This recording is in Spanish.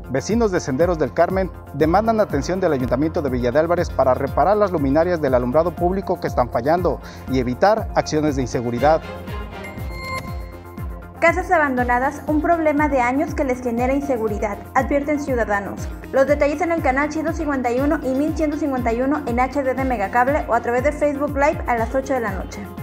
Vecinos de Senderos del Carmen demandan atención del Ayuntamiento de Villa de Álvarez para reparar las luminarias del alumbrado público que están fallando y evitar acciones de inseguridad. Casas abandonadas, un problema de años que les genera inseguridad, advierten ciudadanos. Los detalles en el canal 151 y 1151 en HD de Megacable o a través de Facebook Live a las 8 de la noche.